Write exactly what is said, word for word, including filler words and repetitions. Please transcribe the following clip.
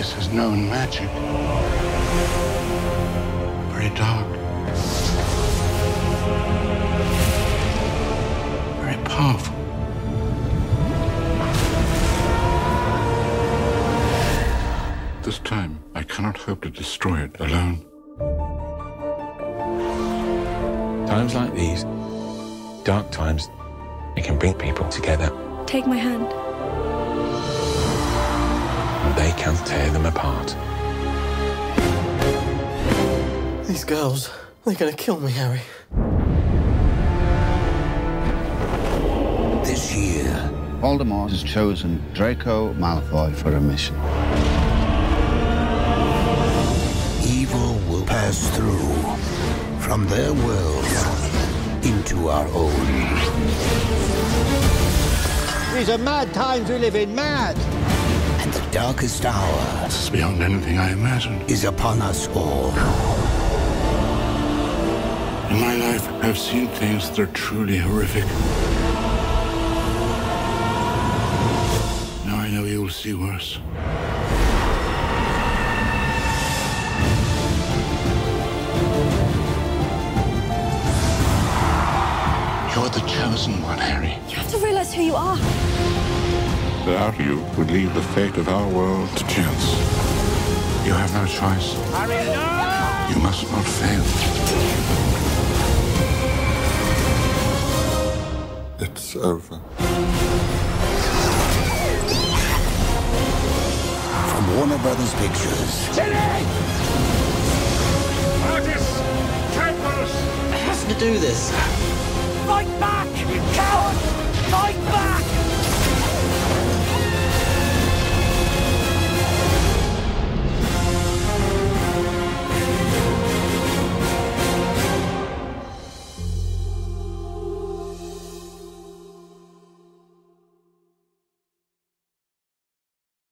place has known magic. Very dark. Very powerful. This time, I cannot hope to destroy it alone. Times like these, dark times, it can bring people together. Take my hand. And they can tear them apart. These girls, they're gonna kill me, Harry. This year, Voldemort has chosen Draco Malfoy for a mission. evil will pass through from their world into our own. These are mad times we live in, mad! And the darkest hour This is beyond anything I imagined. is upon us all. In my life, I've seen things that are truly horrific. Now I know you will see worse. You're the chosen one, Harry. You have to realize who you are. Without you, would leave the fate of our world to chance. You have no choice. Harry, no! You must not fail. It's over. From Warner Brothers Pictures. Artist! Campus! It has to do this. Fight back!